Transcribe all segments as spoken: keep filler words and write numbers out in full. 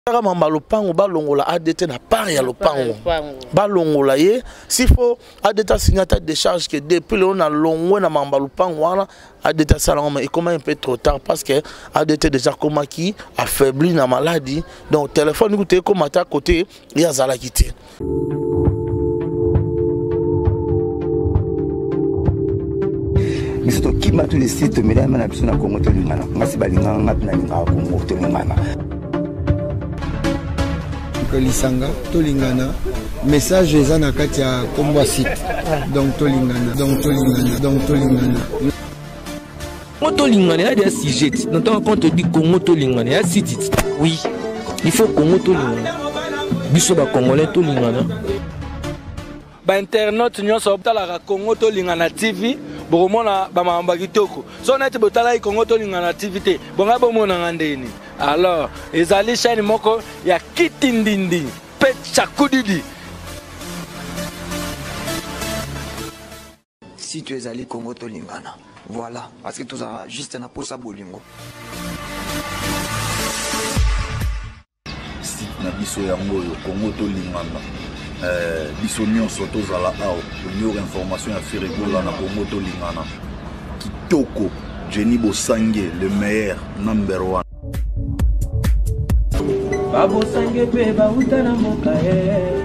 Mamba lopango balongola A D T na part ya lopango balongola ye s'il faut A D T signata de charge que depuis le on a longwe na mamba lopango wana A D T salama et comment un peu trop tard parce que A D T déjà comment qui affaibli na maladie donc téléphone goûté comme à côté il y a zala quitté mais surtout qui m'a tous les sites mais là na biso na Congo to lingana ngasi balinga ngati na linga Congo to lingana Lisanga tolingana message eza na kati ya kombo site donc tolingana donc tolingana donc tolingana Congo tolingana il y a des sujets quand on te dit Congo tolingana il y a site oui il faut Congo tolingana biso ba congolais tolingana ba internet nyonso obtala Congo tolingana T V bomona ba mamba kitoko so na te botala Congo tolingana T V te bonga bomona ngandeni. Alors, les alliés chaîne moko ya kitindindi pet chakudidi. Si tu es allé Congo to lingana, voilà, parce que tu as juste un posa bolingo. Si na biso yango yo Congo to lingana, euh biso nyonso tozala awo, meilleure information ya Firigola na Congo to lingana. Kitoko, Jenny Bosange, le meilleur number one. Babo sangue pe ba utana moka eh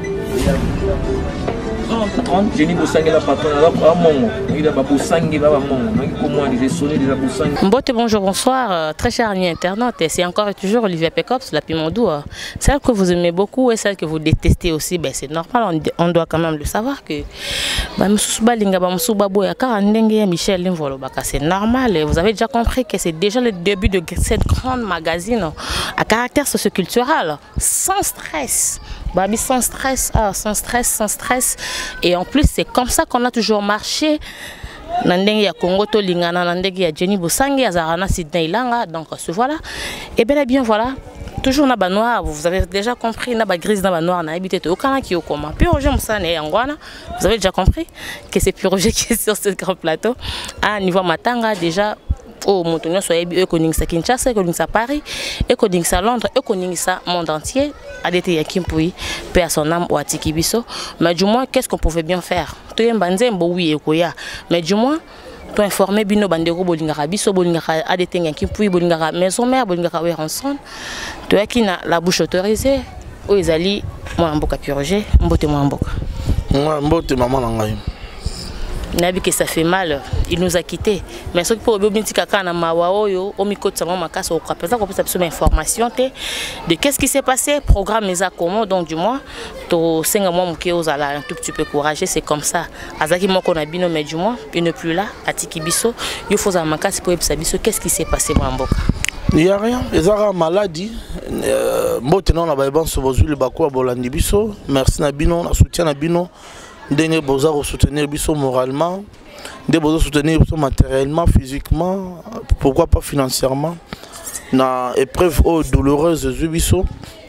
Jenny Bosangue la patronne là mongo il a Babo sangue ba mongo ngi comment les sonner de la Bosangue. Mbote bonjour bonsoir euh, très chers amis internautes et c'est encore et toujours Olivier Pecops la Pimondou. Euh, celle que vous aimez beaucoup et celle que vous détestez aussi ben c'est normal on, on doit quand même le savoir que ba musuba linga ba musuba boya ka ndenge Michel Limvolo baka c'est normal et vous avez déjà compris que c'est déjà le début de cette grande magazine à caractère socioculturel sans stress. Babi sans stress, ah, sans stress, sans stress. Et en plus, c'est comme ça qu'on a toujours marché. Nandenge ya Congo to lingana, nandenge ya Jenny Bosangue, ya Zarana Sidney Ilanga. Donc, ce voilà. Et bien, bien voilà. Toujours na ba noir, vous avez déjà compris, na ba grise na ba noir, na habité to okana ki okoma. Puis Roger Moussane Yangwana, vous avez déjà compris que c'est Puis Roger qui est sur ce grand plateau. À niveau Matanga, déjà. Oh, Montonio soit économique Kinshasa, économique Paris, économique Londres, économique monde entier. A D T Yakimpui, paix à son âme ou à Tikibiso. Mais du moins, qu'est-ce qu'on pouvait bien faire? Tu es un banzé, oui, ekoya. Mais du moins, tu informer Bino Bandero, Bolingara Biso, Bolingara A D T Yakimpui, Bolingara Maison Mère, Bolingara Weranson. Tu as qui n'a la bouche autorisée. Où ils allaient, moi en boca purgé, mbote moi en boca. Moi, mbote maman nangaï. Nabi que ça fait mal, il nous a quittés. Mais ce qui peut bien dire que na mawaoyo, au micro de sa maman casse au crapé, ça qu'on peut absolument information de qu'est-ce qui s'est passé, programme les comment donc du moins, to cinq mois mouké aux ala un tout petit peu courageux, c'est comme ça. Azaki mon qu'on a bino mais du moins, il n'est plus là, à Tikibiso, il faut un casse pour Ebisabiso, qu'est-ce qui s'est passé moi en boca? Il n'y a rien, ils ont une maladie. Maintenant, on a besoin de se le bakwa bolandi biso. Merci Nabino, on soutient Nabino. Denge boza soutenir biso moralement, de boza soutenir biso matériellement, physiquement, pourquoi pas financièrement. Na épreuve oh, douloureuse biso.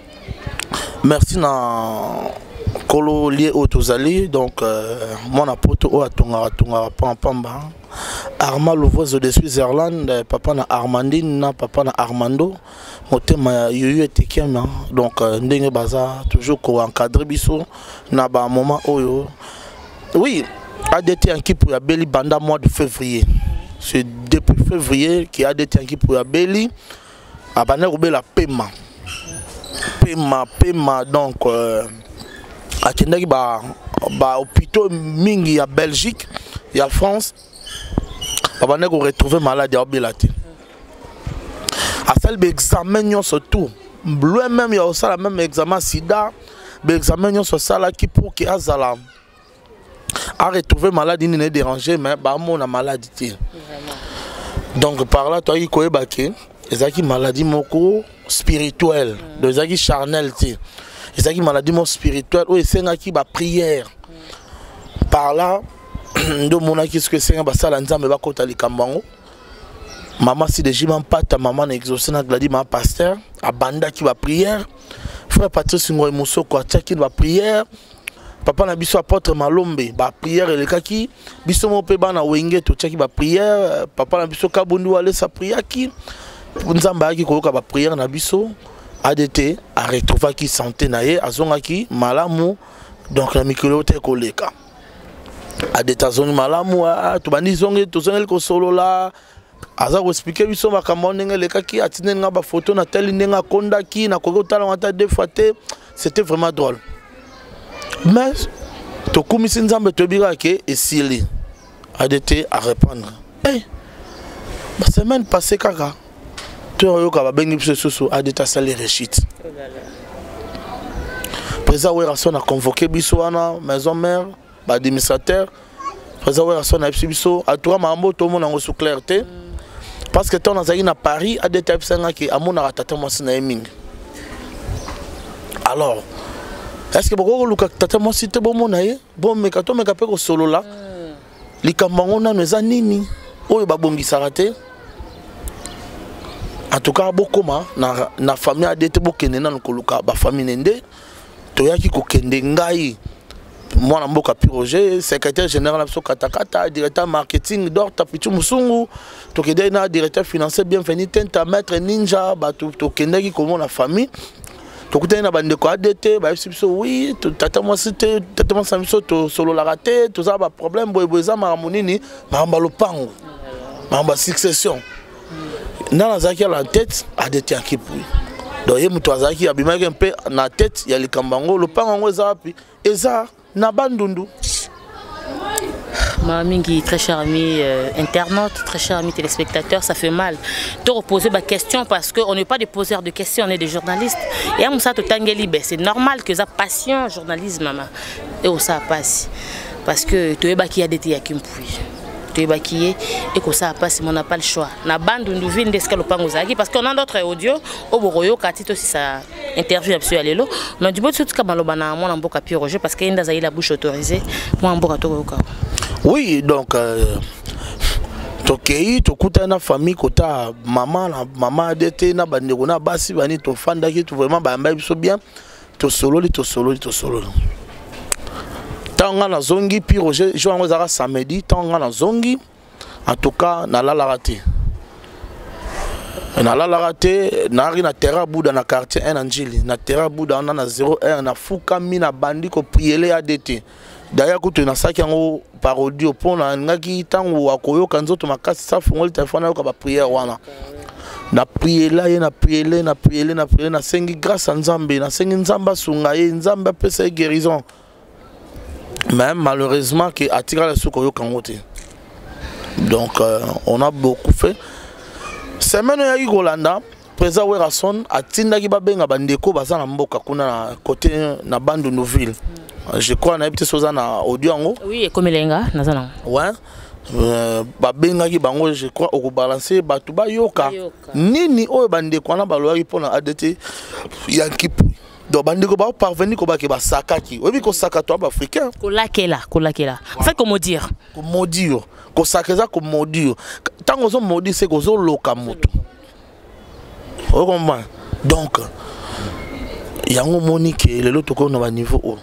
Merci na kolo lié au tozali donc euh, mon apôtre au atonga atonga pamba. Arma Louvoise de Suisse-Irlande, papa na Armandine, na papa na Armando, motema yoyo etekema donc ndenge baza toujours ko encadrer biso na ba moment oyo. Oui, A D T en qui pour Beli banda mois de février. C'est depuis février qu'il a D T en qui pour Beli a bané la paiement. Paiement, paiement donc euh, a kendaki ba ba hôpitaux mingi à Belgique et à France. On va retrouver malade à Belati. À celle d'examen surtout, bleu même il y a aussi la même examen sida, l'examen sur ça là qui pour qui azala a retrouvé malade il n'est dérangé mais bah mon a maladie. Donc par là toi il connaît baké, ezaki maladie moko spirituelle, de ezaki charnel ti, ezaki maladie moko spirituelle ou ezaki ba prière. Par là ndo mona qu'est-ce que c'est un basala nzambe ba kota likambango maman si déjà même pas ta maman exaucé na gladi ma pasteur abanda qui va prière frère Patrice Ngoy Moussoko atia qui va prière papa na biso apôtre Malombe ba prière le kaki biso mo pe bana wenge to tia qui va prière papa na biso Kabundu ale sa prière qui nzamba ki ko ka ba prière na biso A D T a retrouvé qui santé naie azonga ki malamu donc la micro te koleka a D T azongi malamu to bandi zonge to zonge ko solo la aza ko expliquer biso makambo ndenge leka ki atine nga ba photo na tel ndenga konda ki na ko tala ngata deux fois te c'était vraiment drôle mais to kumisi nzambe to bira ke esili A D T à répondre hey la semaine passée kaka Yoka va bengi biso A D T sali rechit. Président Werason a convoqué biso wana maison mère, ba administrateur. Président Werason a biso a trois mambo tout le monde en sous clarté. Parce que ton azali na Paris A D T sanga ki amona ratata mo sina eming. Alors, est-ce que boko luka tata mo site bo mona ye? Bon me kato me kapeko solo la. Likambango na neza nini? Oyo ba bongisa raté. En tout cas, beaucoup na na famille A D T bokende na nkoluka ba famille nende toyaki ko kende ngai moi na mboka Roger secrétaire général na Katakata directeur marketing d'or tapichu musungu to kende na directeur financier bienvenu tenta maître ninja ba to to kende ki comme la famille to kutena na bande ko A D T ba biso oui tata moi c'était tata moi samiso to solo la raté tout ça ba problème boy boy za maramunini mamba lopango mamba succession. Dans la zaki à la tête, A D T à qui puis. Donc, il y a des gens qui ont un peu la tête, il y a les cambango, le pan en zapi, et ça, n'a pas d'undou. Mamingi, très cher ami euh, internaute, très cher ami téléspectateur, ça fait mal de reposer ma question parce qu'on n'est pas des poseurs de questions, on est des journalistes. Et à Moussa Totangeli, c'est normal que ça passion journalisme, maman. Et où ça passe. Parce que tu es baki A D T à qui puis. Et que ça passe, on n'a pas le choix. Na bande nous vient d'escaloper parce qu'on a d'autres audios au Boroyo quand aussi ça interview absolu allélo mais du bout de tout comme l'obana moi en boca pire Roger parce qu'il y a la bouche autorisée moi en boca tout oui donc tokei tokuta na famille kota maman maman A D T na bandeko na basi bani to fanda ki to vraiment ba mba biso bien to solo li to solo li to solo Tanga na zongi puis Roger je vais zara samedi tanga na zongi en tout cas na la la raté na la la raté na ri na terra buda na quartier un Angeli na terra buda on a na zéro un na fuka mi na bandi ko prier A D T d'ailleurs kutu na saki yango parodie pona ngaki tango akoyoka nzoto makasi sa fungoli téléphone yo ka ba prière wana na prier là na prier là na prier là na prier na sengi grâce à Nzambe na sengi Nzamba sunga ye Nzamba pesa guérison. Même malheureusement qui attire les soukoyo kangote. Donc euh, on a beaucoup fait. Semaine ya Igolanda, président Werason atinda ki babenga bandeko baza na mboka kuna na côté na bande nouvelle. Je crois na habité soza na audio ngo. Oui, comme lenga nazana. Ouais. Euh, babenga ki bango je crois au balancer batu ba yoka. Nini oyo bandeko na balwa pona A D T ya kipu. Donc bandeko ba parvenir ko ba ke ba sakaki obi ko sakato ba africain ko lakela ko lakela en fait comment dire ko modir ko sakeza ko modir tango zo modir c'est ko zo loka moto o comprend donc yango monique le loto ko na ba niveau o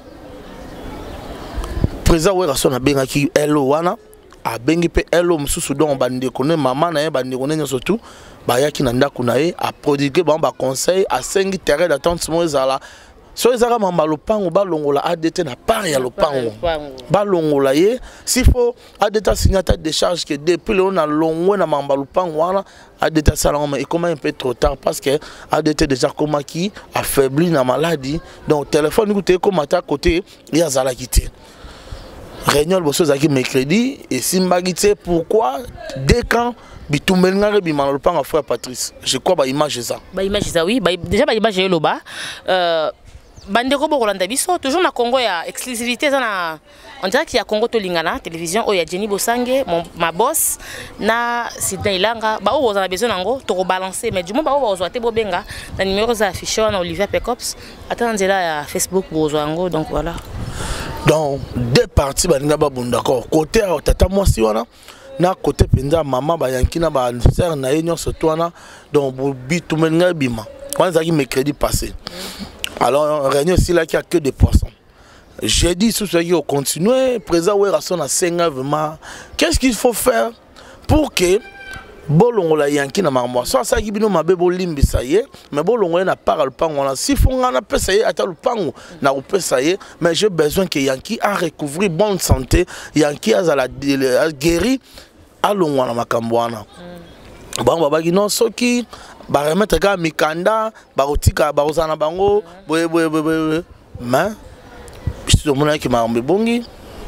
président Werason a benga ki elo wana a bengi pe elo mususu don bandeko ne mama na ye bandeko ne surtout ba yaki na ndako na ye a prodiguer ba ba conseil a cinq terrain d'attente mo ezala so ezaka mamba lopango ba longola A D T na part ya lopango ba longola ye s'il faut A D T signataire de charge que depuis on a longwe na mamba lopango wana A D T sala mais comment un peu trop tard parce que A D T déjà comme qui affaibli na maladie donc téléphone écoutez comme à côté il y a zala quitté réunion bosso zaki mercredi et simbagité pourquoi dès quand bitumelngare bimana lopanga frère Patrice je crois ba image ça ba image ça oui ba déjà ba image yo loba euh bandeko bokolanda biso toujours na Congo ya exclusivité ça na on dirait qu'il y a Congo Tolingana télévision o ya Jenny Bosange mon ma boss na Sidney Ilanga ba o za besoin nango to rebalancer mais du moment ba o zo te bobenga na numéro za affiché na Olivier Pecops attendez-la ya Facebook bozo ngo donc voilà donc deux parties baninga ba bon d'accord côté tata moi si wana na côté penza maman ba yankina ba sœur na yenyo surtout wana donc bitumenga bima kwanza ki mercredi passé alors réunion aussi là qui a que des poissons j'ai dit sous ce qui continuer président Werason a cinq vraiment qu'est-ce qu'il faut faire pour que bolongola yanki na makambo so asaki bino mabe bolimbisa ye mais bolongola na part lupango wana si fonga na pesa ye ata lupango na kopesa ye mais j'ai besoin que yanki a recouvrir bonne santé yanki azala guéri alongwa na makambo wana bango babaki non soki ba remettre ka mikanda ba kotika ba kozana bango boye boye boye mais biso mona ki makambo bongi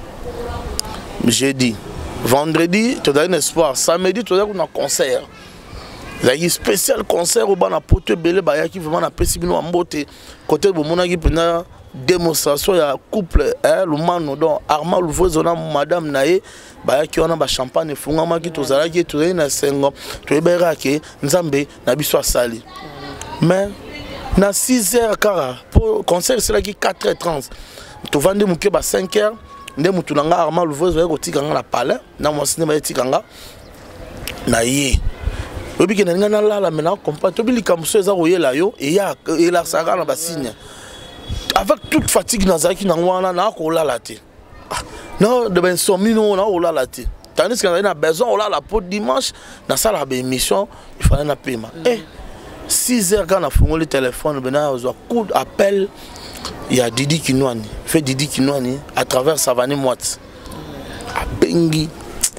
jeudi vendredi tu as un espoir samedi tu as un concert il spécial concert au bana pote belé ba qui vraiment na pesi bino mbote côté bo mona ki pena démonstration ya couple hein lumano donc Armand Louvozo na madame nae ba ki wana ba champagne fungama ki tozala ki tu na sengo tu ebera ke nzambe na biso asali mais na six heures kara pour concert c'est là qui quatre heures trente tu vendre muke ba cinq heures nde mutu nanga Armand Louvozo ya kotika nga na palais na mo cinéma etika nga na ye obi ke nga na la la mena comprendre to bilika muso eza koyela yo et ya et la saka na ba signe avec toute fatigue nazaki na wana na ko la la te non de ben somino na ko la la te tandis que na besoin on la la pour dimanche na sala ba émission il fallait na paiement eh six heures quand on a fongoli le téléphone ben na zo coup d'appel. Il y a Didi Kinouani, fait Didi Kinouani à travers Savane Moite. À Bengi.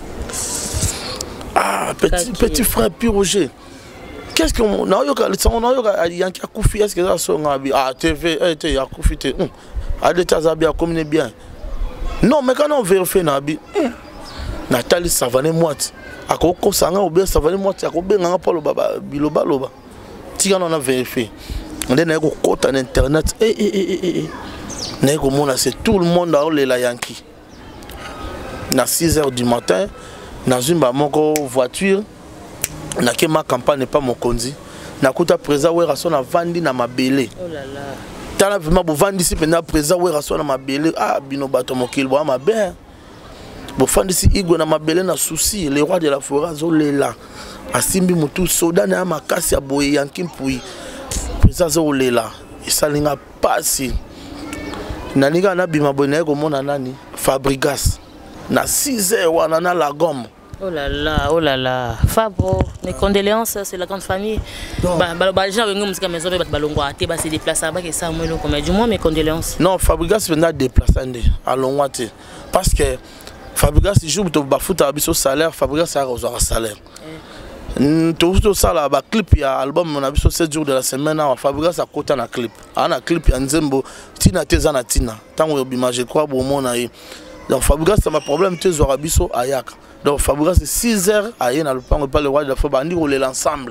Ah, petit, petit frère Piroger. Qu'est-ce qu'on a eu quand il y a un Koufi, est-ce que ça sonne à T V, il y a Koufi, à l'état Zabia comme bien. Non, mais quand on vérifie, Nathalie Savane Moite, à Koko Sanga ou bien Savane Moite, à Kobe Nangapolo Baba, Biloba Loba. Si on a vérifié. On est dans côté internet et et et et c'est tout le monde dans les Yankee. À six heures du matin, dans une voiture, na ke ma campagne n'est pas mon conduit. Na kuta présent ouais rason na vandi na mabele. Oh là là. Tala vraiment bo vandi si pena présent ouais rason na mabele ah bino bato mokil bo ma bien. Bo vandi si igo na mabele na souci le roi de la forêt zolela. Asimbi mutu soda na makasi ya boye Yankee mpui. Ça c'est là et ça n'a pas si naniga na bima bonne ko mona nani Fabrigas na six heures wana na la gomme. Oh là là, oh là là. Fabro, mes condoléances, c'est la grande famille. Bah bah les gens venus musique maison mais balongo até bah se déplacer ba que ça moi long comme du moins mes condoléances. Non, Fabrigas venait déplacer ndé à Longwate parce que Fabrigas il joue to ba foot abiso salaire Fabrigas a reçoit salaire. Tout ça là, bah clip il y a album on a vu sur sept jours de la semaine on Fabrigas à côté na clip. On a clip ya Nzembo Tina Tezana Tina. Tant on bima je crois bon mon aïe. Donc Fabrigas ça m'a problème tu zora biso ayak. Donc Fabrigas c'est six heures aïe na le pan pas le roi de la fois bandi rouler l'ensemble.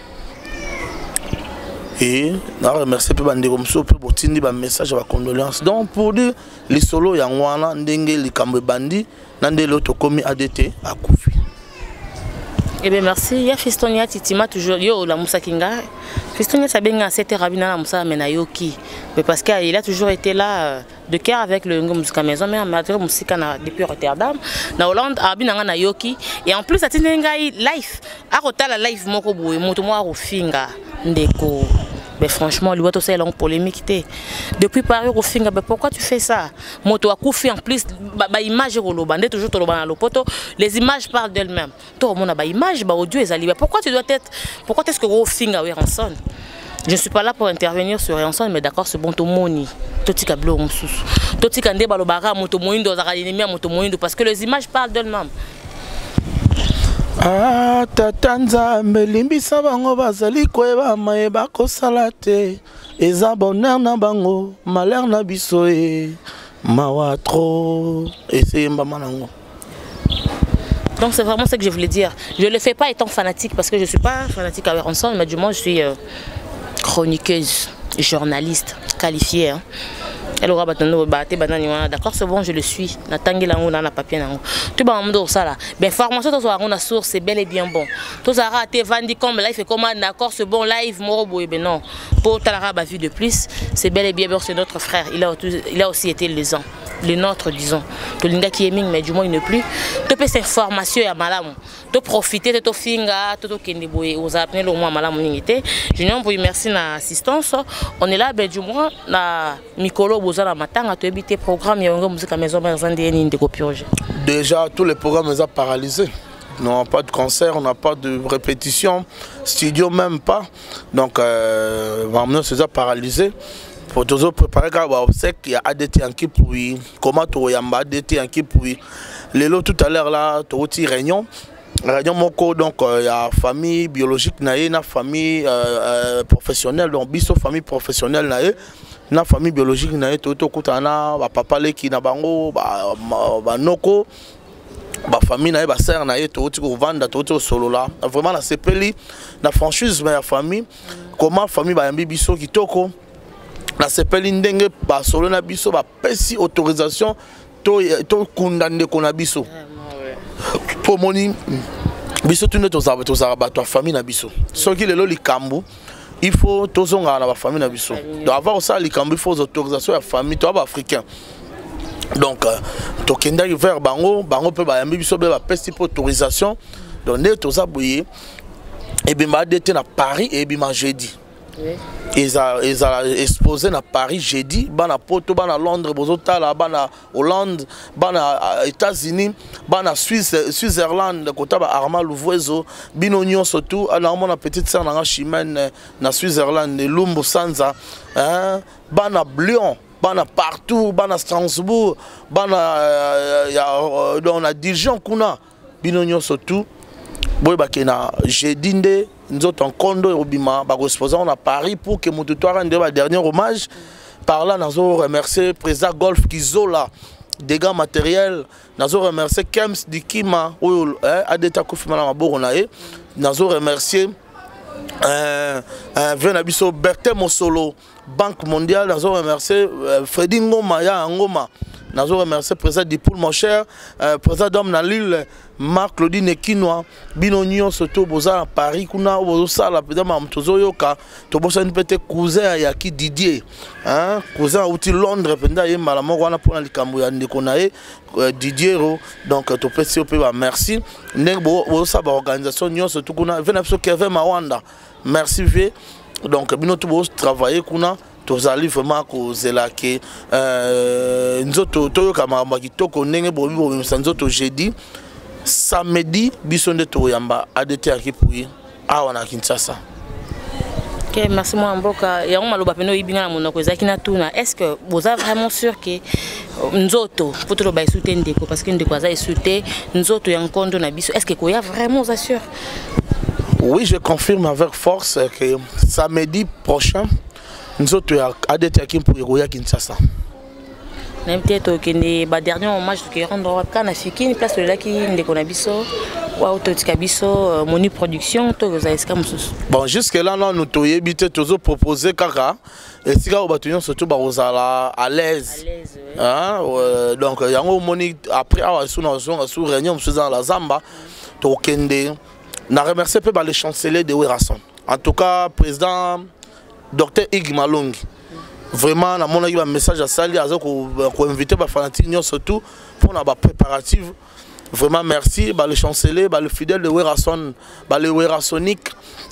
Et na remercier pe bandi comme ça pour tindi ba message ba condoléances. Donc pour dire les solo ya ngwana ndenge likambe bandi nande l'auto komi A D T à Koufi. Eh bien merci, il y a Fistonia Titima toujours yo la Moussa Kinga. Fistonia Sabenga c'était Rabina la Moussa Menayoki. Mais parce qu'il a toujours été là de cœur avec le Musica Maison mais amateur musique depuis Rotterdam. Na Hollande Rabina na Yoki et en plus ça tinenga live. A Rotala live moko boye moto mo rofinga ndeko. Mais franchement, lui aussi c'est une polémique. Depuis Paris au Finga, pourquoi tu fais ça? Moto a couffé en plus, bah image est toujours les images parlent d'elles-mêmes. Toi, mon a image, bah audio est allé. Pourquoi tu dois être, pourquoi est-ce que au Finga ou Ranson? Je ne suis pas là pour intervenir sur Ranson, mais d'accord, c'est bon ton moni. Toti kablo moussous. Toti kande balobara moto moindo zakalini moto moindo parce que les images parlent d'elles-mêmes. Ah tata nzambe limbisa bango bazali koyeba mayeba kosala te eza bonheur na bango malheur na biso e mawa trop essayez mbama nango. Donc c'est vraiment ce que je voulais dire. Je ne le fais pas étant fanatique parce que je ne suis pas fanatique avec Ranson, mais du moins je suis euh, chroniqueuse, journaliste qualifiée. Hein. Elle aura d'accord, c'est bon, je le suis. Na tangi lango na papier nango. Tu vas me dire ça là. Ben formation to so na source, c'est bel et bien bon. To ça raté vandi comme live et comment d'accord, c'est bon live morobo et ben non. Pour Talara ba vu de plus, c'est bel et bien bon, c'est notre frère. Il a il a aussi été les ans, les nôtres disons. To linga qui est ming mais du moins il ne plus. Tu peux cette formation ya malamu. Tu profiter de to finga, to to kende boye aux appelés le moins malamu ngité. Je n'ai pas merci na assistance. On est là ben du moins na Mikolo Bozala matanga to habiter programme ya ngo musique maison maison de ni de copioge. Déjà tous les programmes sont paralysés. on n'a pas de concert, on n'a pas de répétition, studio même pas. Donc, euh, vraiment, c'est ça paralysé. Pour toujours préparer, il y a A D T en qui pourri. Comment tu as A D T en qui pourri. Les lots tout à l'heure là, tu as une réunion. Réunion moko, donc il y a famille biologique, il y a famille euh, euh, professionnelle, donc biso famille professionnelle, na famille biologique, il y a tout le papa qui na bango, ba noko. Ba famille na ba sœur na yeto oti ko vanda to oti solo là vraiment la sepeli na franchise ma famille comment famille ba yambi biso kitoko na sepeli ndenge ba solo na biso ba pesi autorisation to to kundande ko na biso pour moni biso tune to za to za ba to famille na biso soki lelo likambo il faut to zonga na ba famille na biso donc avoir ça likambo il faut autorisation ya famille to ba africain. Donc, tu as vers Bango, Bango peut avoir une autorisation. Donc, tu as et bien, je à Paris et bien, jeudi. Ils ont exposé à Paris jeudi, à Porto, à Londres, à Hollande, à États-Unis, à Suisse, Suisse-Irlande, à Armand Louvoiseau, Binonion surtout, à la petite sœur dans Chimène, à Suisse-Irlande, Lumbo Sanza, à Lyon. Bana partout, bana Strasbourg, bana euh, on a Dijon kuna binonyo surtout. Boy bakena jeudi nde nzoto en kondo obima ba exposer on a Paris pour que motutoire rende ba dernier hommage. Par là nazo remercier président Golf Kizola dégâts matériels, nazo remercier Kems Dikima ou adeta kofima na maboro na e, nazo remercier euh euh Venabiso Bertin Mosolo Banque mondiale, nous remercier euh, Freddy Ngoma, ya Ngoma. Nous remercier le président Dipoul, mon cher, euh, président d'homme dans l'île, Marc Claudine Ekinoa, Binonion, surtout Boza à Paris, Kuna, Boza, la président Mamtozo Yoka, Tobosa une petite cousin à Yaki Didier, hein, cousin à outil Londres, Penda Yé, Malamor, Wana pour les Camouya, Nekonae, Didier, donc, Topesi Opéba, merci. Nebo, Boza, organisation, Nyon, surtout Kuna, Venapso Kevin Mawanda, merci, V. Donc, nous avons travaillé, nous avons vraiment causé là que nous avons jeudi, samedi, nous avons A D T à Kipouye, à Kinshasa. Ok, merci moi Mboka. Est-ce que vous êtes vraiment sûr que nous autres, pour tout le soutenir, parce que nous avons soutenu, nous autres, est-ce que vous êtes vraiment sûr? Oui, je confirme avec force que samedi prochain, nous autres A D T à Kipouye Kinshasa. Même peut-être que les derniers hommages qui rendent à Fikine, place de là qui ne connaissent pas, ou Toskabiso, Moni Production, tout vous avez bon, jusque-là, nous avons toujours proposé Kaka, et si vous avez surtout à l'aise. Hein? Donc, il y a un Moni après, sous réunion, nous sommes dans la Zamba, Tokende. Je remercie le chancelier de Werason. En tout cas, président docteur Ig Malongi. Vraiment, on a eu un message à Sali, pour inviter les fanatiques surtout pour la préparative. Vraiment, merci le chancelier, le fidèle de Werason, le Werasonique,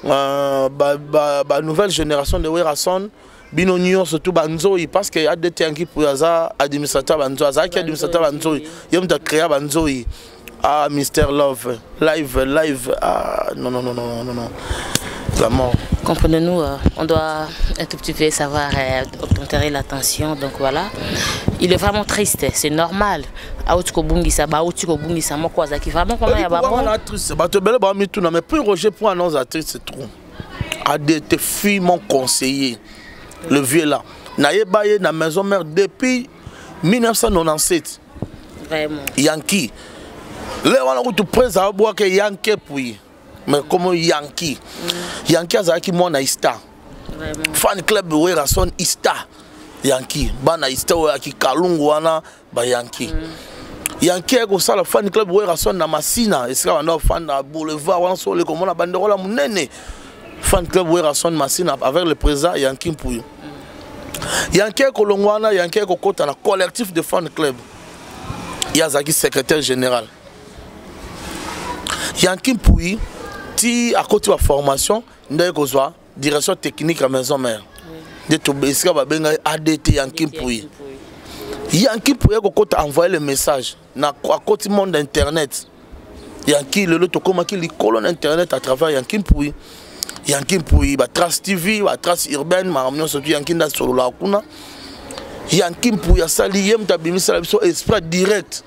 la nouvelle génération de Werason. Binonio surtout Banzoi parce qu'il y a des temps qui pour administrateur Banzoi, il y a administrateur Banzoi, il y a créé Banzoi. Ah, Mister Love, live, live, ah, non, non, non, non, non, non, la mort. Comprenez-nous, euh, on doit un tout petit peu savoir euh, obtenir l'attention, donc voilà. Il est vraiment triste, c'est normal. Aoutikobungisa, Aoutikobungisa, moi quoi, ça qui vraiment comment il y a pas bon. Actrice, bah tu belle bah mais tout non mais plus Roger pour annoncer actrice c'est trop. A des tes filles mon conseiller, le vieux là. Naïe baye na maison mère depuis mille neuf cent quatre-vingt-dix-sept. Vraiment. Yankee. Là, on a tout prêt à boire que Yankee puis, mais comme Yankee, Yankee a qui moi na Ista. Fan club de Werason Ista, Yankee. Bana Ista ou qui Kalungu wana ba Yankee. Yankee ko ça le fan club de Werason na Masina. Est-ce qu'on a fan na boulevard wana sur le comme on a banderola munene. Fan club de Werason Masina avec le président Yankee puis. Yankee ko longwana Yankee ko kota na collectif de fan club. Yazaki secrétaire général. Yankee Pouy, ti à côté de la formation, nous avons direction technique à maison mère. De tout ici, on va A D T Yankee Pouy. Yankee Pouy a envoyé le message à côté du monde internet. Yanki le loto comme qui les colonnes internet à travers Yanki Mpui. Yanki Mpui, bah Trace T V, bah Trace urbaine, ma ramené surtout Yanki da sur la kuna. Yanki Mpui a sali yem ta bimi sala biso esprit direct.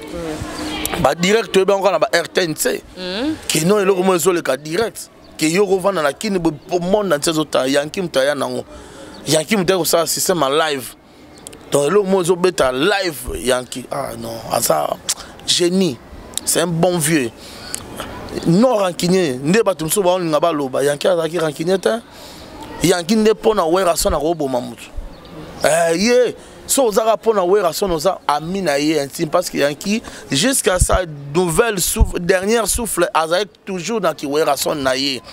Bah direct ben on a ba R T N C. Qui non eloko mo zo le ka direct. Que yo revend na kini bo monde dans ces autres Yanki Mtaya nango. Yanki Mtaya ko ça système en live. Donc eloko mo zo beta live Yanki. Ah non, ça génie. C'est un bon vieux. Non rancunier, ne batum so ba on ngaba loba Yanki azaki rancunier ta. Yanki ne pona wera sona robo mamutu. Eh ye, so zara pona wera sona za amina ye intime parce que Yanki jusqu'à sa nouvelle souffle dernière souffle azaki toujours na ki wera sona na ye.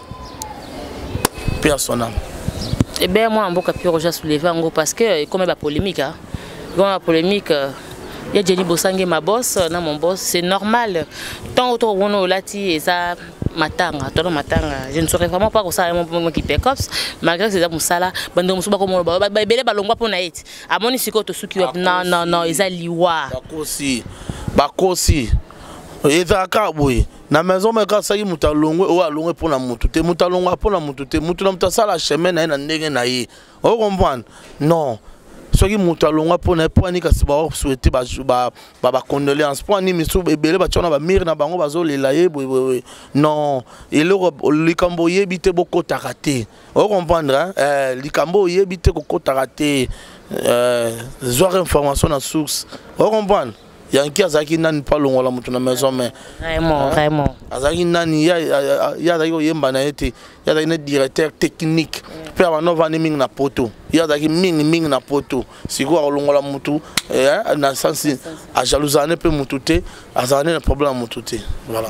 Personnel. Eh bien moi en boka pire j'ai soulevé en gros parce que comme la polémique hein. Comme la polémique il y a Jenny Bosangue ma boss, non mon boss, c'est normal. Tant autour on a lati et ça matanga, toi matanga. Je ne saurais vraiment pas que ça mon qui paye cops malgré que c'est mon salaire. Bando musuba comme on ba belé balongwa pour naït. À mon isiko to suki non non non ils a liwa. Bakosi. Bakosi. Eza ka boy. Na maison me ka sayi mutalongwe o alongwe pour na mutu te mutalongwa pour na mutu te mutu na mutasala chemin na na ndenge na ye. O comprendre? Non. Ce qui monte à l'ongwa pour ne pas ni kasi ba souhaiter ba ba ba condoléances pour ni miso ebele ba tchona ba mire na bango bazo le laye non et le likambo yebite boko takate on comprendre hein euh likambo yebite ko takate euh zoire information na source on comprendre Yanki azaki nani pas longo la mutu na maison mais vraiment vraiment azaki nani ya ya da yo yemba na ete ya da directeur technique pe abano vani ming na poto ya da ki ming ming na poto siko alongo la mutu eh na sensi a jalousane pe mutu te azane na problème mutu te voilà.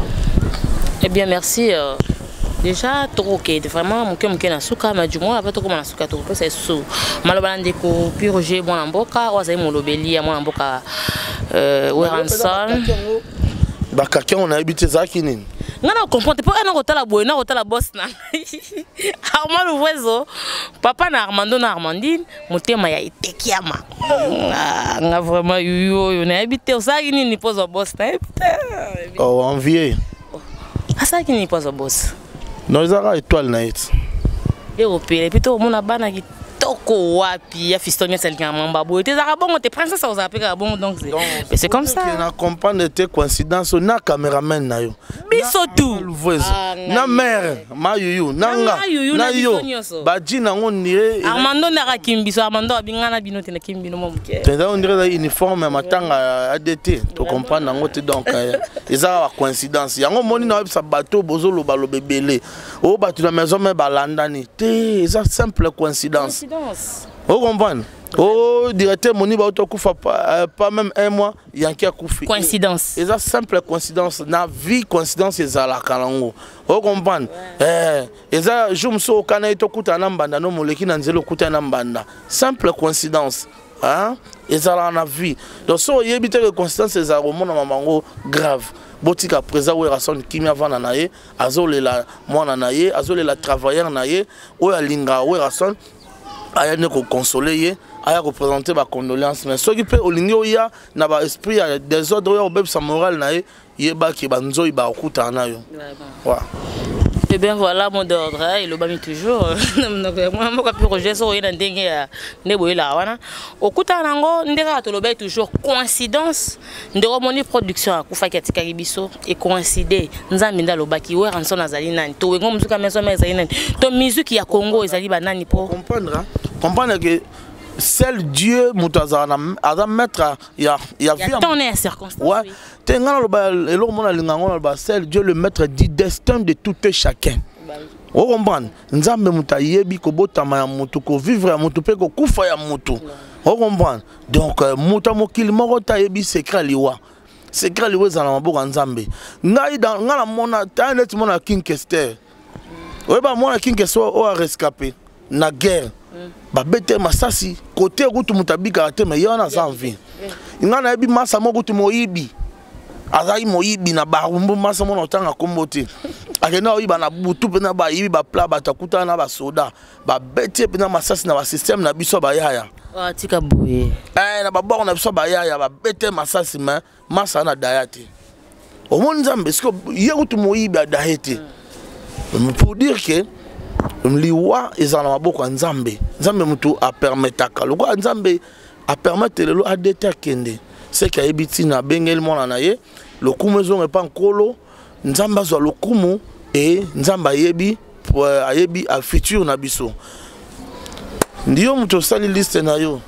Eh bien merci euh... déjà trop ok vraiment mon cœur mon cœur na suka mais du moins après tout comme na suka tout c'est sous malobande ko purger mon mboka oza mo lobeli ya mon mboka euh Weranson ba kaka on a habité zaki nini ngana comprendre pour un hôtel la boy na hôtel la boss na Armand Louvezo papa na Armando na Armandine motema ya itekiama nga vraiment yo yo na habité osaki nini pose boss na oh envier asaki nini pose boss. Non, ils ont étoile naït. Européen, et puis tout le monde a ban qui toko wapi, ya fistonné celle qui a mamba boy. T'es arabon, t'es princesse ça aux appels bon donc c'est c'est comme ça. On accompagne tes coïncidences, na caméraman na yo. Biso tout. Na mère, ma yuyu, nanga. Na yo. Badji na on dirait Armando na kimbiso, Armando abingana binote na kimbino mo muke. T'es on dirait uniforme matanga A D T, tu comprends nango te donc ils ont coïncidence. Yango moni na sa bateau bozolo balo bebele. O batu na maison me balanda ni. Té, c'est simple coïncidence. Vous comprenez? Oh, directeur Moni Baoto Koufa pas même un mois, Yanki a Koufi. Coïncidence. C'est une simple coïncidence. Na vie coïncidence c'est ça la kalango. Vous comprenez? Eh, et ça je me suis au Canada to kuta nambanda no moleki na nzelo kuta nambanda. Simple coïncidence. Hein? Et ça là na vie. Donc so yebite que coïncidence c'est ça romona mamango grave. Botika présent ou rason kimia vana naye, azolela mwana naye, azolela travailleur naye, ou alinga ou rason aya ne ko consoler ye aya ko présenter ba condoléances mais ceux qui peut olingi oya na ba esprit ya désordre ya obeb sa morale naye yeba ki banzo iba okuta na yo voilà. Et bien voilà mon ordre et le bami toujours donc moi moi plus Roger so ina ndenge ya ndebo ila wana okuta nango ndeka to lobe toujours coïncidence ndeko moni production akufa katika biso et coïncider nzambi nda lobaki Weranson azali nani to wengo musuka maison mais azali nani to musique ya Congo ezali banani po comprendre comprendre que seul Dieu mutazana aza mettre ya ya vie temps et circonstance ouais tengana loba elo mona lingango loba seul Dieu le maître du destin de tout et chacun. O comprendre nzambe mutayebi ko botama ya mutu ko vivre ya mutu pe ko kufa ya mutu. O comprendre donc muta mokili moko tayebi secret liwa secret liwa za na maboko nzambe ngai dans ngala mona tanet mona King Kester oyeba mona King Kester o a rescapé na guerre ba bete masasi côté kutu mutabika te mais yana za envie ngana yebi masa moko tu moyibi azai moyibi na ba rumbu masa mona otanga kombote akena oyiba na butu pe na ba yibi ba pla batakuta na ba soda ba bete pe na masasi na ba système na biso ba yaya ah tika boye eh na ba boko na biso ba yaya ba bete masasi mais masa na dayati au monde Nzambe est-ce que hier où tout moïbe a dahété pour dire que liwa ezana maboko Nzambe Nzambe mutu a permetaka loko Nzambe a permettre le a détakende c'est qu'il y a ebiti na bengel mona na ye le kumu zo pas nkolo Nzamba zo le kumu et Nzamba yebi pour ayebi a futur na biso ndiyo mutu sali liste na yo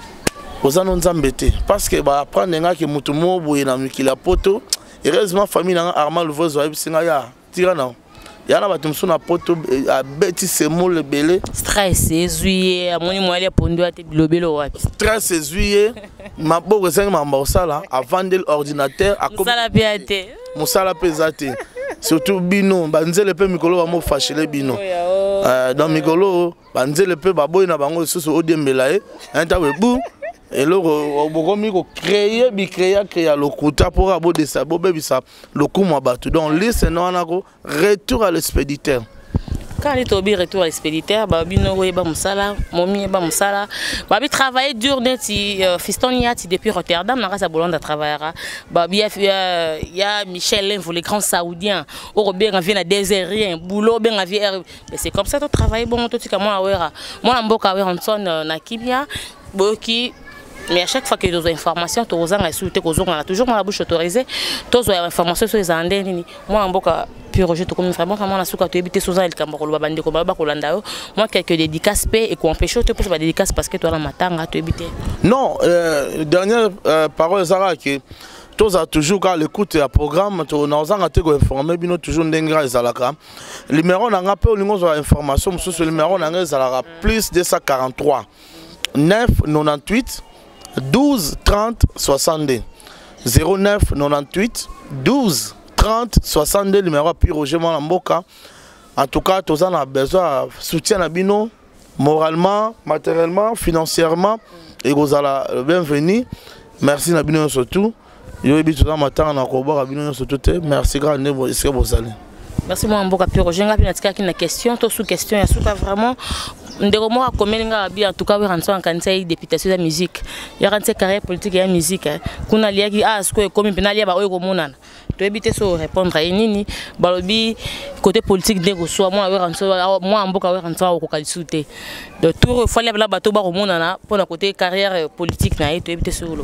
ozano Nzambe te parce que ba prendre nga ke mutu mo boye na mikila poto heureusement famille na Armand Louvozo abisinga ya tirana yana bato mso na poto abeti semo le belé stress ezuye amoni mwali apondo ate bilobelo wapi stress ezuye maboko cinq mamba osala avant de l'ordinateur akosala piate musala pesate surtout bino banzele pe mikolo ba mo fâcher bino euh dans mikolo banzele pe baboy na bango susu odembela e enta webu et le bokomi ko créer bi créer créer le kuta pour abo de ça bo bebisa le kumwa batu donc liste non nako retour à l'expéditeur quand il est retour à l'expéditeur babi no weba musala momi ba musala babi travailler dur neti fiston yati depuis Rotterdam na sa bolanda travaillera babi ya ya Michel Lenvo les grands saoudiens au bien vient à désérien boulot bien vient c'est comme ça to travailler bon to tika moi wera moi mboka wera Hanson na Kimia boki. Mais à chaque fois que nous avons des informations, nous avons toujours la bouche autorisée. Tous les informations sur les Andins. Moi, en boca pur rejet, comme vraiment, comment on a su que tu habites sous un Cameroun, le bandé comme Bakolanda. Moi, quelques dédicaces paix et qu'on empêche, tu peux pas dédicaces parce que tu as la matin, tu habites. Non, euh, dernière euh, parole, Zara, que tous a toujours quand l'écoute à programme, tu nous avons informé, bien toujours n'engra et Zalaka. Le numéro n'a pas eu l'information, sur le numéro n'a pas plus deux cent quarante-trois neuf quatre-vingt-dix-huit douze trente soixante-deux zéro neuf quatre-vingt-dix-huit douze trente soixante-deux numéro puis Roger Mboka. En tout cas, tous on a besoin de soutien à Bino moralement, matériellement, financièrement et vous allez bienvenue. Merci à Bino surtout. Yo ebi tout matin na ko ba Bino surtout. Merci grand nebo est-ce que vous allez. Merci moi Mboka puis Roger ngapi natika kina question to sous question ya suka vraiment ndeko mo akomelinga bi en tout cas we ranso en kanisa députation de musique ya ranse carrière politique ya musique kuna liaki ah ce que comme pena lia ba oyo komonana to ebite so répondre à nini balobi côté politique ndeko so moi we ranso moi Mboka we ranso ko kalisute de tout fois la bato ba komonana pour la côté carrière politique na to ebite so lo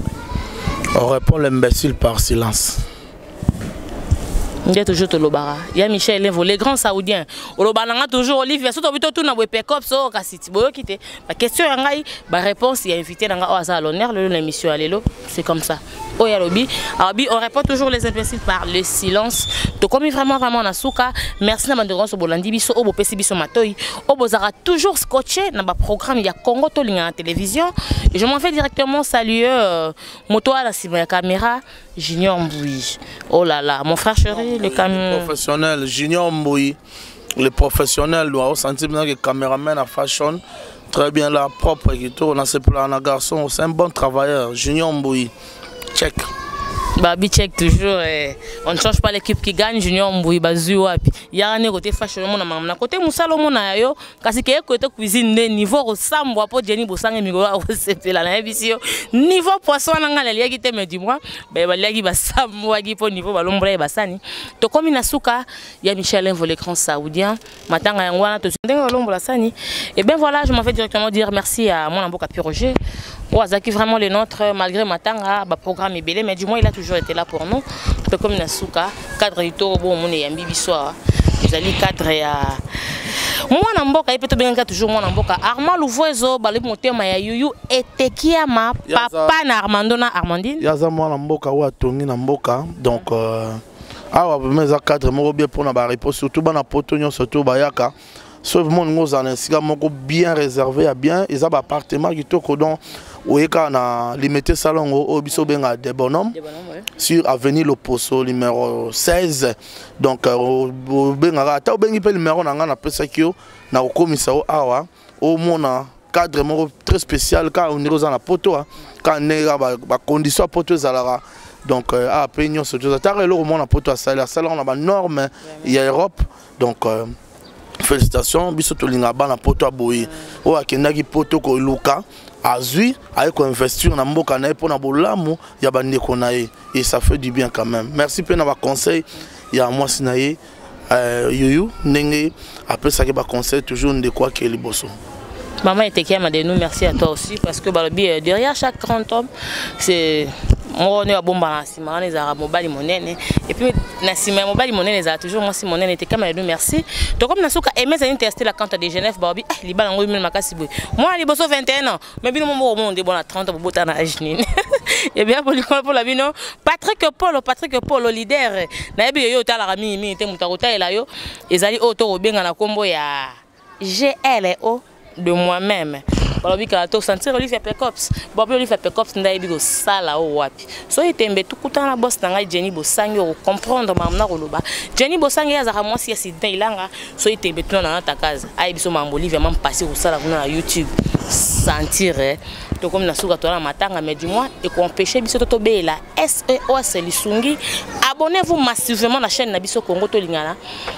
on répond l'imbécile par silence. Il y a toujours Tolobara. Il y a Michel Lenvo, les grands saoudiens. Olobananga toujours Olivier. Surtout tout na wepekop so kasiti boyo kite. La question ngai, ba réponse il a invité nanga au à l'honneur le l'émission alelo, c'est comme ça. Oya lobi, abi on répond toujours les imbéciles par le silence. To comme vraiment vraiment na souka. Merci na bandeko so bolandi biso obo pesi biso matoi. Obo zara toujours scotché na ba programme il y a Congo Tolinga à télévision. Et je m'en fais directement saluer euh, moto à la cible la caméra Junior Mboui. Oh là là, mon frère chéri. Le, cam... le professionnel, Junior Mboui, le professionnel doit sentir que le caméraman à fashion, très bien là, propre, on a ce plan à garçon, c'est un bon travailleur, Junior Mboui, check. Babi check toujours, eh. On ne change pas l'équipe qui gagne, Junior Mboui, Bazu wapi. Il y a un côté fashion, mon na côté Moussalo mona yo, kasi ke côté cuisine niveau ressemble pour Jenny Bosang et Migola c'est la émission. Niveau poisson nanga la liagi te me dis-moi, ben ba liagi ba sam wagi po niveau ba lombre ba sani. To comme inasuka, il y a Michel Lenvo l'écran saoudien, matanga yangwana to ndenga lombre sani. Et ben voilà, je m'en vais directement dire merci à mon Mboka puis Roger. Ouazaki vraiment les nôtres malgré matanga ba programme est belé mais du moins il a toujours été là pour nous. To comme inasuka, cadre du toro bon mon yambi bisoa. Vous allez cadre ya Mwana Mboka ipeto benga toujours Mwana Mboka Armand Louvozo bali motema ya yuyu etekiama papa na Armando na Armandine yaza Mwana Mboka wa tongi na Mboka donc euh awa meza cadre moko bien pour na ba réponse surtout bana poto nyo surtout bayaka sauf mon ngoza na sika moko bien réservé à bien ils ont appartement qui toko donc oyeka na limité salon au biso benga des bonhommes sur avenue Loposo numéro seize donc benga ta bengi pe numéro na nga na pesa kio na komisa o awa au mona cadre moko très spécial quand on est na poto quand nega ba condition poto zalara donc a peignon ce chose ta relo mona poto sala sala on a ba norme il y a Europe donc félicitations biso to linga bana poto aboyi o akendaki poto ko luka azui aye ko investir na mboka na pour na bolamu ya bandeko na ye et ça fait du bien quand même. Merci pe na ba conseil ya moi sinaye euh yoyo ndenge après ça que ba conseil toujours de quoi que liboso. Maman était qui m'a dit nous merci à toi aussi parce que bah, derrière chaque grand homme c'est moi on est à bon balance on est à mobile monnaie et puis Nassima mobile monnaie les a toujours moi si monnaie était comme nous merci donc comme Nasuka aimé ça tester la carte de Genève Barbie ah les balles en makasi boy moi les bosso vingt et un ans mais bien mon monde bon à trente pour botter na âge et bien pour pour la bino Patrick Paul Patrick Paul leader na yebi yo tala rami mi te mutakota ela yo ezali auto benga na kombo ya G L O de moi-même. Alors oui, quand tu sentir Olivier Pecops, Bobo Olivier Pecops n'a pas ça là au wapi. So il était tout coutant la bosse n'a Jenny Bossangi au comprendre mamna roloba. Jenny Bossangi a zara moi si accident il a so il était tout dans ta case. Aïe biso mambo Olivier même passer au sala na YouTube sentir to comme na suka to la matanga mais dis-moi et qu'on empêcher biso to bela S E O S Lisungi. Abonnez-vous massivement à la chaîne Nabiso Congo Tolingana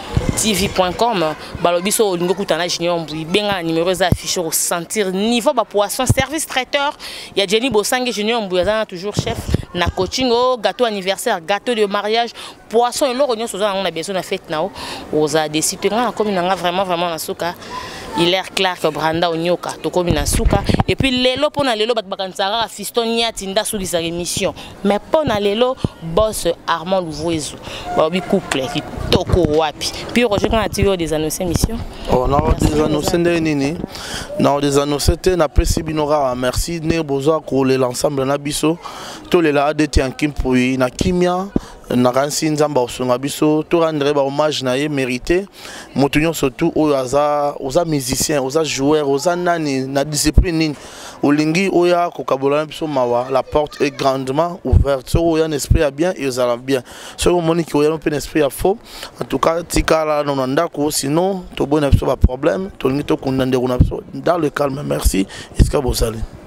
T V point com. Balobiso Olingo Kutana Junior Mbui benga numéro za affiché au sentir niveau ba poisson service traiteur. Il y a Jenny Bossangi Junior Mbui toujours chef na coaching au gâteau anniversaire, gâteau de mariage, poisson et l'oignon sur on a besoin de fête nao. Aux a décidé comme il a vraiment vraiment na suka. Il est clair que Branda Onyoka, Tokomi Nasuka. Et puis, lelo pour na lelo, Batbakansara, Fiston Yatinda sous les émissions. Mais pour na lelo, boss Armand Louvoezou. Babi couple, qui toko wapi. Puis, Roger, quand a-t-il des annoncés émissions? On a des annoncés de Nini. On a des annoncés de Napesi Binora. Merci, Neboza, pour l'ensemble de Nabiso. Tous les là, des tiens qui pour na Kimia. Naransi nzamba osunga biso to rendre ba hommage na ye mérité motunyo surtout oza oza musicien oza joueur oza nani na discipline olingi oya kokabola biso mawa la porte est grandement ouverte so oya un esprit à bien et oza bien so monique oya un esprit à faux en tout cas tikala non ndako sinon to bona biso ba problème to lingi to kundande kuna biso dans le calme merci iska bosale.